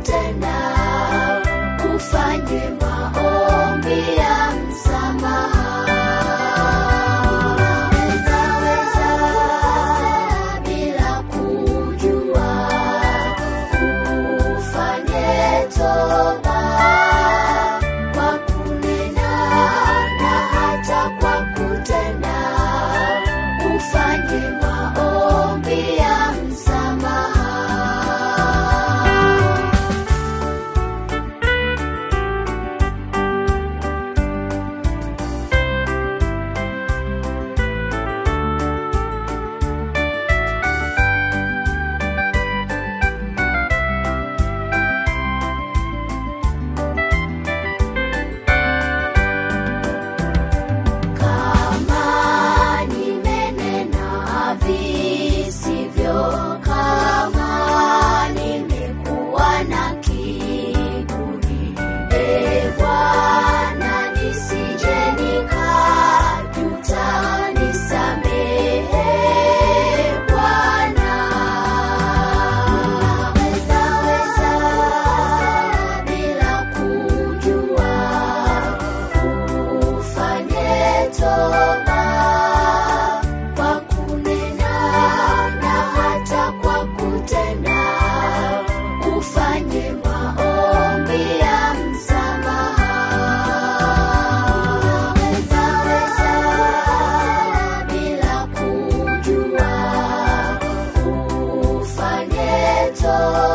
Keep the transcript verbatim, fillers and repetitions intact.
kutenda, ufanye maombi ya msamaha. Unaweza bila kujua, ufanye toba kwa kunena na hata kwa kutenda, ufanye maombi ya msamaha. Kama nimenena visivyo, kama nimekuwa na kiburi, e Bwana, nisije nikajuta, nisamehe Bwana. Unaweza bila kujua, ufanye toba kwa kunena na hata kwa kutenda, ufanye maombi ya msamaha. Unaweza bila kujua, ufanye toba